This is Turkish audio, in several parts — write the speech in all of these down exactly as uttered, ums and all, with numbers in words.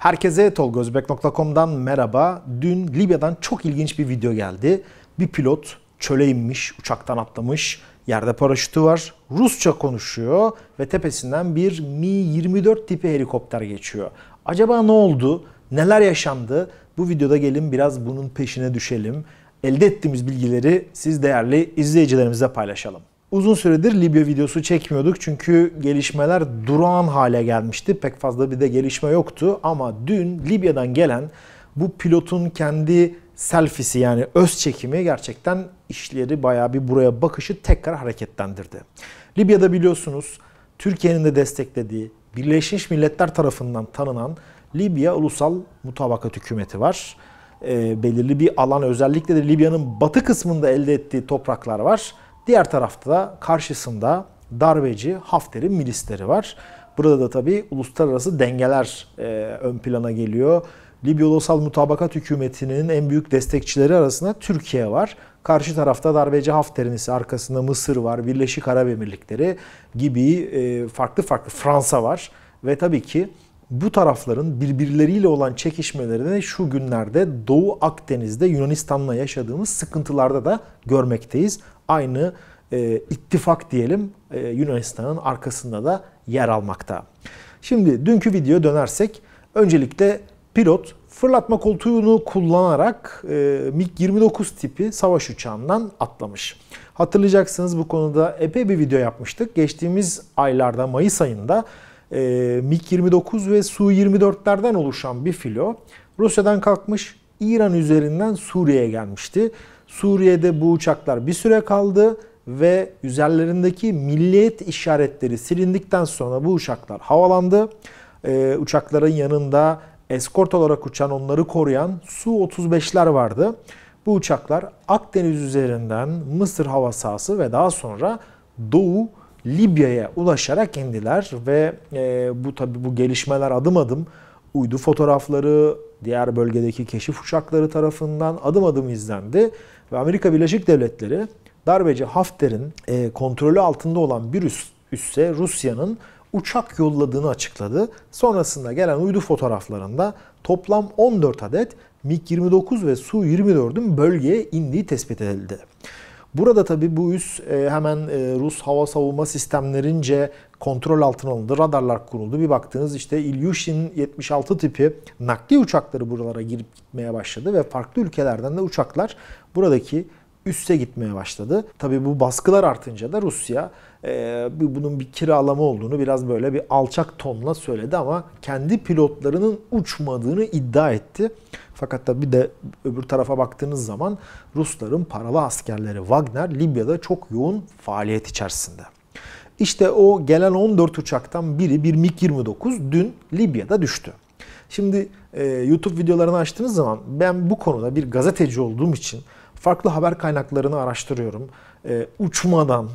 Herkese tolgozbek nokta com'dan merhaba. Dün Libya'dan çok ilginç bir video geldi. Bir pilot çöle inmiş, uçaktan atlamış, yerde paraşütü var, Rusça konuşuyor ve tepesinden bir Mi yirmi dört tipi helikopter geçiyor. Acaba ne oldu? Neler yaşandı? Bu videoda gelin biraz bunun peşine düşelim. Elde ettiğimiz bilgileri siz değerli izleyicilerimize paylaşalım. Uzun süredir Libya videosu çekmiyorduk çünkü gelişmeler durağan hale gelmişti. Pek fazla bir de gelişme yoktu ama dün Libya'dan gelen bu pilotun kendi selfiesi yani öz çekimi gerçekten işleri bayağı bir buraya bakışı tekrar hareketlendirdi. Libya'da biliyorsunuz Türkiye'nin de desteklediği Birleşmiş Milletler tarafından tanınan Libya Ulusal Mutabakat Hükümeti var. E, belirli bir alan, özellikle de Libya'nın batı kısmında elde ettiği topraklar var. Diğer tarafta da karşısında darbeci Hafter'in milisleri var. Burada da tabii uluslararası dengeler e, ön plana geliyor. Libya Ulusal Mutabakat Hükümeti'nin en büyük destekçileri arasında Türkiye var. Karşı tarafta darbeci Hafter'in ise arkasında Mısır var, Birleşik Arap Emirlikleri gibi e, farklı farklı Fransa var. Ve tabii ki bu tarafların birbirleriyle olan çekişmelerini şu günlerde Doğu Akdeniz'de Yunanistan'la yaşadığımız sıkıntılarda da görmekteyiz. Aynı e, ittifak diyelim e, Yunanistan'ın arkasında da yer almakta. Şimdi dünkü videoya dönersek öncelikle pilot fırlatma koltuğunu kullanarak e, MiG yirmi dokuz tipi savaş uçağından atlamış. Hatırlayacaksınız bu konuda epey bir video yapmıştık. Geçtiğimiz aylarda Mayıs ayında e, MiG yirmi dokuz ve Su yirmi dörtlerden oluşan bir filo Rusya'dan kalkmış, İran üzerinden Suriye'ye gelmişti. Suriye'de bu uçaklar bir süre kaldı ve üzerlerindeki milliyet işaretleri silindikten sonra bu uçaklar havalandı. Ee, uçakların yanında eskort olarak uçan, onları koruyan Su otuz beşler vardı. Bu uçaklar Akdeniz üzerinden Mısır hava sahası ve daha sonra Doğu Libya'ya ulaşarak indiler ve e, bu tabi bu gelişmeler adım adım uydu fotoğrafları, diğer bölgedeki keşif uçakları tarafından adım adım izlendi. Ve Amerika Birleşik Devletleri darbeci Hafter'in e, kontrolü altında olan bir üs, üsse Rusya'nın uçak yolladığını açıkladı. Sonrasında gelen uydu fotoğraflarında toplam on dört adet MiG yirmi dokuz ve Su yirmi dört'ün bölgeye indiği tespit edildi. Burada tabii bu üs e, hemen e, Rus hava savunma sistemlerince kontrol altına alındı. Radarlar kuruldu. Bir baktınız işte İlyushin yetmiş altı tipi nakliye uçakları buralara girip gitmeye başladı ve farklı ülkelerden de uçaklar buradaki üsse gitmeye başladı. Tabii bu baskılar artınca da Rusya e, bunun bir kiralama olduğunu biraz böyle bir alçak tonla söyledi ama kendi pilotlarının uçmadığını iddia etti. Fakat tabii de öbür tarafa baktığınız zaman Rusların paralı askerleri Wagner Libya'da çok yoğun faaliyet içerisinde. İşte o gelen on dört uçaktan biri bir MiG yirmi dokuz dün Libya'da düştü. Şimdi e, YouTube videolarını açtığınız zaman ben bu konuda bir gazeteci olduğum için farklı haber kaynaklarını araştırıyorum. E, uçmadan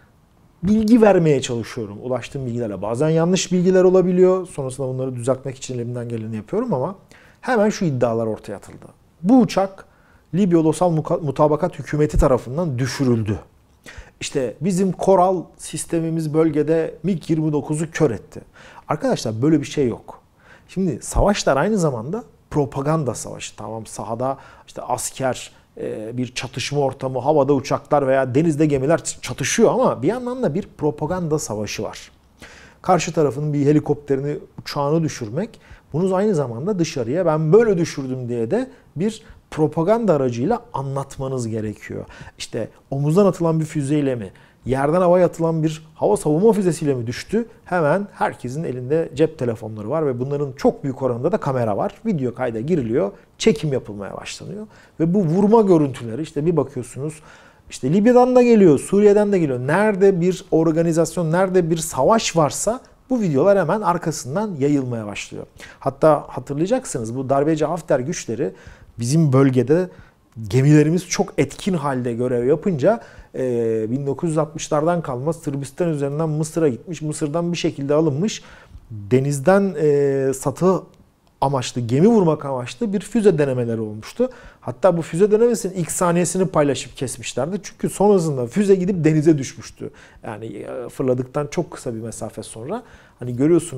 bilgi vermeye çalışıyorum. Ulaştığım bilgilerle bazen yanlış bilgiler olabiliyor. Sonrasında bunları düzeltmek için elimden geleni yapıyorum ama hemen şu iddialar ortaya atıldı. Bu uçak Libya Ulusal Mutabakat Hükümeti tarafından düşürüldü. İşte bizim Koral sistemimiz bölgede MiG yirmi dokuz'u kör etti. Arkadaşlar böyle bir şey yok. Şimdi savaşlar aynı zamanda propaganda savaşı. Tamam, sahada işte asker, bir çatışma ortamı, havada uçaklar veya denizde gemiler çatışıyor ama bir yandan da bir propaganda savaşı var. Karşı tarafın bir helikopterini, uçağını düşürmek, bunu aynı zamanda dışarıya ben böyle düşürdüm diye de bir propaganda aracıyla anlatmanız gerekiyor. İşte omuzdan atılan bir füzeyle mi, yerden havaya atılan bir hava savunma füzesiyle mi düştü? Hemen herkesin elinde cep telefonları var ve bunların çok büyük oranda da kamera var. Video kayda giriliyor, çekim yapılmaya başlanıyor. Ve bu vurma görüntüleri işte bir bakıyorsunuz işte Libya'dan da geliyor, Suriye'den de geliyor. Nerede bir organizasyon, nerede bir savaş varsa bu videolar hemen arkasından yayılmaya başlıyor. Hatta hatırlayacaksınız bu darbeci Hafter güçleri bizim bölgede gemilerimiz çok etkin halde görev yapınca bin dokuz yüz altmışlardan kalma Sırbistan üzerinden Mısır'a gitmiş. Mısır'dan bir şekilde alınmış. Denizden satı amaçlı, gemi vurmak amaçlı bir füze denemeleri olmuştu. Hatta bu füze denemesinin ilk saniyesini paylaşıp kesmişlerdi. Çünkü sonrasında füze gidip denize düşmüştü. Yani fırladıktan çok kısa bir mesafe sonra. Hani görüyorsunuz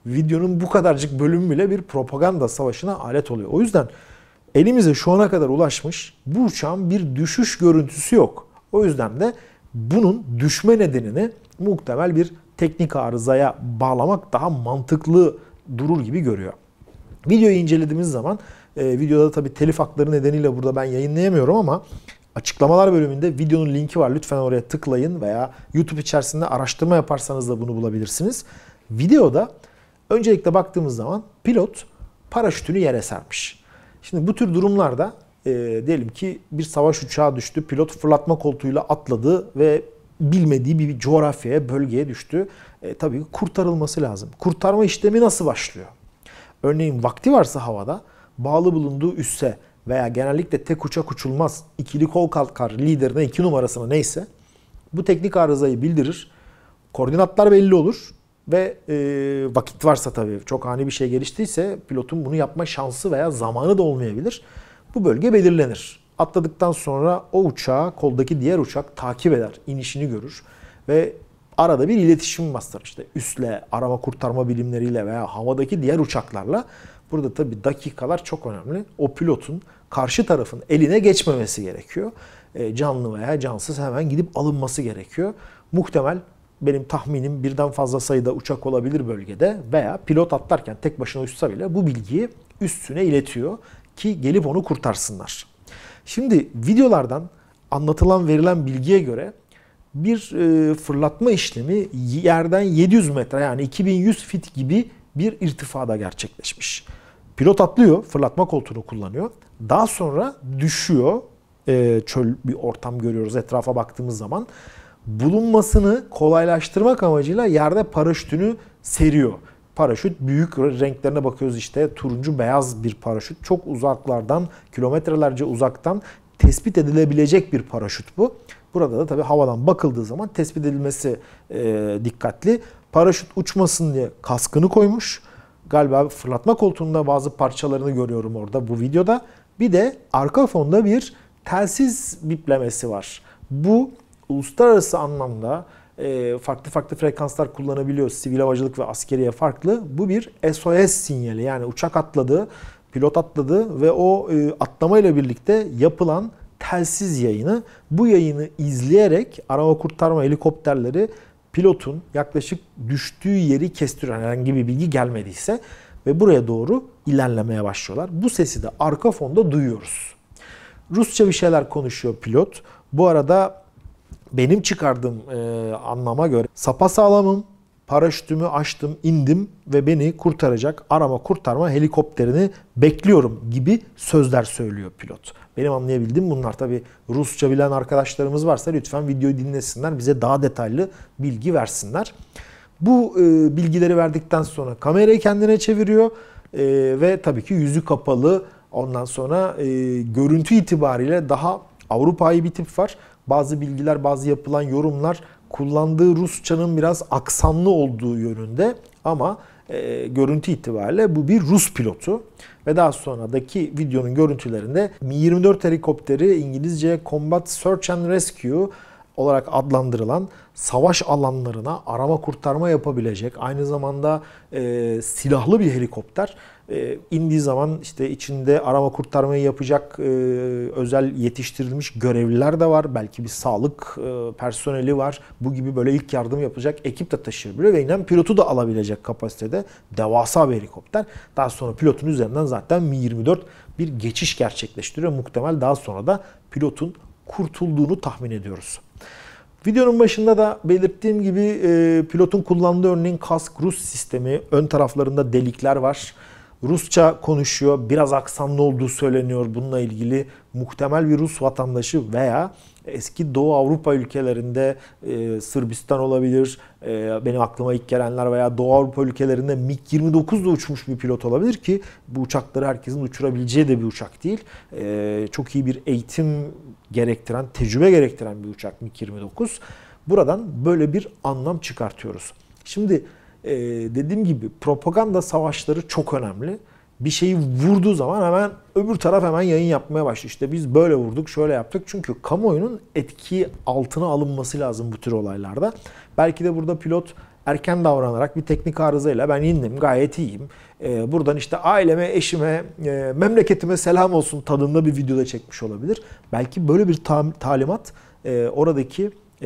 videonun bu kadarcık bölümü bile bir propaganda savaşına alet oluyor. O yüzden elimize şu ana kadar ulaşmış bu uçağın bir düşüş görüntüsü yok. O yüzden de bunun düşme nedenini muhtemel bir teknik arızaya bağlamak daha mantıklı durur gibi görüyor. Videoyu incelediğimiz zaman, e, videoda tabii telif hakları nedeniyle burada ben yayınlayamıyorum ama açıklamalar bölümünde videonun linki var. Lütfen oraya tıklayın veya YouTube içerisinde araştırma yaparsanız da bunu bulabilirsiniz. Videoda öncelikle baktığımız zaman pilot paraşütünü yere sermiş. Şimdi bu tür durumlarda e, diyelim ki bir savaş uçağı düştü, pilot fırlatma koltuğuyla atladı ve bilmediği bir coğrafyaya, bölgeye düştü. E, tabii kurtarılması lazım. Kurtarma işlemi nasıl başlıyor? Örneğin vakti varsa havada bağlı bulunduğu üsse veya genellikle tek uçak uçulmaz, ikili kol kalkar liderine iki numarasına neyse bu teknik arızayı bildirir. Koordinatlar belli olur ve e, vakit varsa tabii çok ani bir şey geliştiyse pilotun bunu yapma şansı veya zamanı da olmayabilir. Bu bölge belirlenir. Atladıktan sonra o uçağı koldaki diğer uçak takip eder, inişini görür ve arada bir iletişim bastırır. İşte üsle, arama kurtarma birimleriyle veya havadaki diğer uçaklarla. Burada tabii dakikalar çok önemli. O pilotun karşı tarafın eline geçmemesi gerekiyor. E, canlı veya cansız hemen gidip alınması gerekiyor. Muhtemel benim tahminim birden fazla sayıda uçak olabilir bölgede veya pilot atlarken tek başına uçsa bile bu bilgiyi üstüne iletiyor ki gelip onu kurtarsınlar. Şimdi videolardan anlatılan verilen bilgiye göre bir e, fırlatma işlemi yerden yedi yüz metre yani iki bin yüz fit gibi bir irtifada gerçekleşmiş. Pilot atlıyor, fırlatma koltuğunu kullanıyor. Daha sonra düşüyor. E, çöl bir ortam görüyoruz etrafa baktığımız zaman. Bulunmasını kolaylaştırmak amacıyla yerde paraşütünü seriyor. Paraşüt büyük, renklerine bakıyoruz işte turuncu beyaz bir paraşüt. Çok uzaklardan, kilometrelerce uzaktan tespit edilebilecek bir paraşüt bu. Burada da tabii havadan bakıldığı zaman tespit edilmesi e, dikkatli. Paraşüt uçmasın diye kaskını koymuş. Galiba fırlatma koltuğunda bazı parçalarını görüyorum orada bu videoda. Bir de arka fonda bir telsiz biplemesi var. Bu uluslararası anlamda e, farklı farklı frekanslar kullanabiliyor. Sivil havacılık ve askeriye farklı. Bu bir S O S sinyali. Yani uçak atladı, pilot atladı ve o e, atlamayla birlikte yapılan telsiz yayını. Bu yayını izleyerek arama kurtarma helikopterleri pilotun yaklaşık düştüğü yeri kestiriyor. Herhangi bir bilgi gelmediyse ve buraya doğru ilerlemeye başlıyorlar. Bu sesi de arka fonda duyuyoruz. Rusça bir şeyler konuşuyor pilot. Bu arada benim çıkardığım e, anlama göre sapasağlamım, paraşütümü açtım, indim ve beni kurtaracak arama kurtarma helikopterini bekliyorum gibi sözler söylüyor pilot. Benim anlayabildiğim bunlar. Tabii Rusça bilen arkadaşlarımız varsa lütfen videoyu dinlesinler, bize daha detaylı bilgi versinler. Bu e, bilgileri verdikten sonra kamerayı kendine çeviriyor e, ve tabii ki yüzü kapalı. Ondan sonra e, görüntü itibariyle daha Avrupa'yı bir tip var. Bazı bilgiler, bazı yapılan yorumlar kullandığı Rusçanın biraz aksanlı olduğu yönünde ama e, görüntü itibariyle bu bir Rus pilotu. Ve daha sonradaki videonun görüntülerinde Mi yirmi dört helikopteri İngilizce Combat Search and Rescue olarak adlandırılan savaş alanlarına arama kurtarma yapabilecek, aynı zamanda e, silahlı bir helikopter. E, indiği zaman işte içinde arama kurtarmayı yapacak e, özel yetiştirilmiş görevliler de var. Belki bir sağlık e, personeli var. Bu gibi böyle ilk yardım yapacak ekip de taşıyabiliyor ve inen pilotu da alabilecek kapasitede devasa bir helikopter. Daha sonra pilotun üzerinden zaten Mi yirmi dört bir geçiş gerçekleştiriyor. Muhtemel daha sonra da pilotun kurtulduğunu tahmin ediyoruz. Videonun başında da belirttiğim gibi e, pilotun kullandığı örneğin kask Rus sistemi. Ön taraflarında delikler var. Rusça konuşuyor. Biraz aksanlı olduğu söyleniyor bununla ilgili. Muhtemel bir Rus vatandaşı veya eski Doğu Avrupa ülkelerinde e, Sırbistan olabilir. E, benim aklıma ilk gelenler veya Doğu Avrupa ülkelerinde MiG yirmi dokuzla uçmuş bir pilot olabilir ki bu uçakları herkesin uçurabileceği de bir uçak değil. E, çok iyi bir eğitim gerektiren, tecrübe gerektiren bir uçak MiG yirmi dokuz. Buradan böyle bir anlam çıkartıyoruz. Şimdi Ee, dediğim gibi propaganda savaşları çok önemli. Bir şeyi vurduğu zaman hemen öbür taraf hemen yayın yapmaya başlıyor. İşte biz böyle vurduk, şöyle yaptık. Çünkü kamuoyunun etki altına alınması lazım bu tür olaylarda. Belki de burada pilot erken davranarak bir teknik arızayla ben indim, gayet iyiyim. Ee, buradan işte aileme, eşime, e, memleketime selam olsun tadında bir videoda çekmiş olabilir. Belki böyle bir ta- talimat e, oradaki e,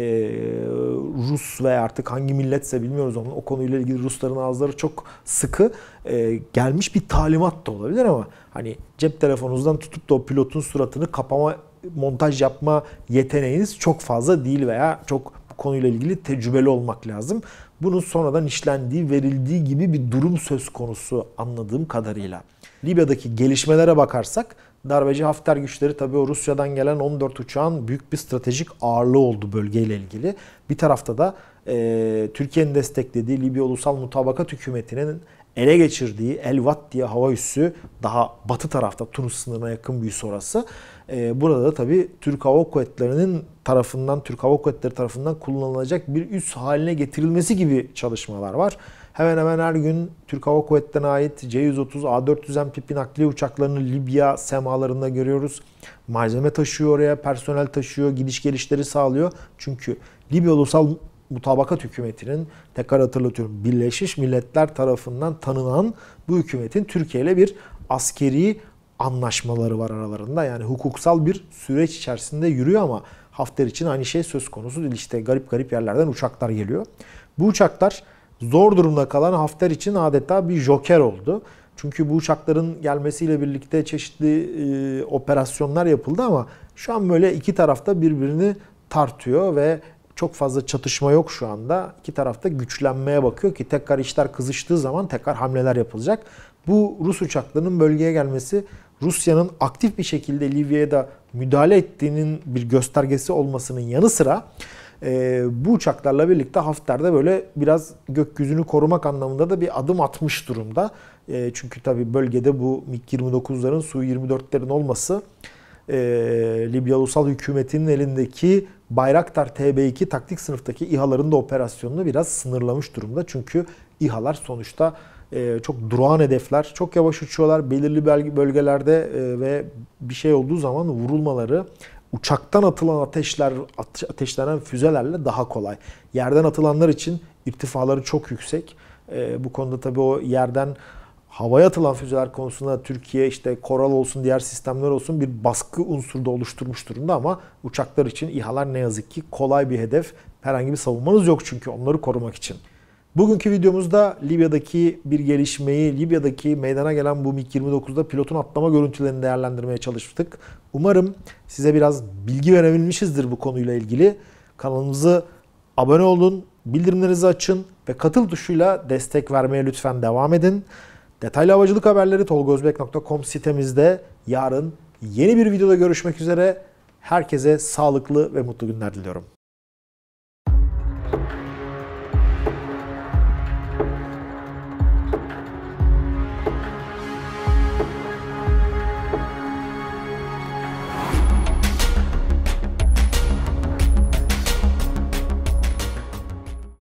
Rus veya artık hangi milletse bilmiyoruz ama o konuyla ilgili Rusların ağızları çok sıkı e, gelmiş bir talimat da olabilir ama hani cep telefonunuzdan tutup da o pilotun suratını kapama, montaj yapma yeteneğiniz çok fazla değil veya çok bu konuyla ilgili tecrübeli olmak lazım. Bunun sonradan işlendiği, verildiği gibi bir durum söz konusu anladığım kadarıyla. Libya'daki gelişmelere bakarsak darbeci Hafter güçleri tabii o Rusya'dan gelen on dört uçağın büyük bir stratejik ağırlığı oldu bölgeyle ilgili. Bir tarafta da e, Türkiye'nin desteklediği Libya Ulusal Mutabakat Hükümeti'nin ele geçirdiği El-Vat diye hava üssü daha batı tarafta Tunus sınırına yakın bir üs orası. Ee, burada da tabii Türk Hava Kuvvetleri'nin tarafından, Türk Hava Kuvvetleri tarafından kullanılacak bir üs haline getirilmesi gibi çalışmalar var. Hemen hemen her gün Türk Hava Kuvvetleri'ne ait C yüz otuz, A dört yüz M P P nakliye uçaklarını Libya semalarında görüyoruz. Malzeme taşıyor oraya, personel taşıyor, gidiş gelişleri sağlıyor. Çünkü Libya Ulusal Mutabakat Hükümeti'nin, tekrar hatırlatıyorum, Birleşmiş Milletler tarafından tanınan bu hükümetin Türkiye ile bir askeri anlaşmaları var aralarında. Yani hukuksal bir süreç içerisinde yürüyor ama Hafter için aynı şey söz konusu değil. İşte garip garip yerlerden uçaklar geliyor. Bu uçaklar zor durumda kalan Hafter için adeta bir joker oldu. Çünkü bu uçakların gelmesiyle birlikte çeşitli e, operasyonlar yapıldı ama şu an böyle iki tarafta birbirini tartıyor ve çok fazla çatışma yok şu anda. İki tarafta güçlenmeye bakıyor ki tekrar işler kızıştığı zaman tekrar hamleler yapılacak. Bu Rus uçaklarının bölgeye gelmesi Rusya'nın aktif bir şekilde Libya'ya da müdahale ettiğinin bir göstergesi olmasının yanı sıra e, bu uçaklarla birlikte Hafter de böyle biraz gökyüzünü korumak anlamında da bir adım atmış durumda. E, çünkü tabii bölgede bu MiG yirmi dokuzların, Su yirmi dörtlerin olması e, Libya Ulusal Hükümeti'nin elindeki Bayraktar T B iki taktik sınıftaki İHA'ların da operasyonunu biraz sınırlamış durumda. Çünkü İHA'lar sonuçta e, çok durağan hedefler, çok yavaş uçuyorlar. Belirli bölgelerde e, ve bir şey olduğu zaman vurulmaları uçaktan atılan ateşler, ateşlenen füzelerle daha kolay. Yerden atılanlar için irtifaları çok yüksek. E, bu konuda tabii o yerden havaya atılan füzeler konusunda Türkiye işte Koral olsun, diğer sistemler olsun bir baskı unsuru da oluşturmuş durumda ama uçaklar için İHA'lar ne yazık ki kolay bir hedef. Herhangi bir savunmanız yok çünkü onları korumak için. Bugünkü videomuzda Libya'daki bir gelişmeyi, Libya'daki meydana gelen bu MiG yirmi dokuzda pilotun atlama görüntülerini değerlendirmeye çalıştık. Umarım size biraz bilgi verebilmişizdir bu konuyla ilgili. Kanalımızı abone olun, bildirimlerinizi açın ve katıl tuşuyla destek vermeye lütfen devam edin. Detaylı havacılık haberleri tolgozbek nokta com sitemizde. Yarın yeni bir videoda görüşmek üzere. Herkese sağlıklı ve mutlu günler diliyorum.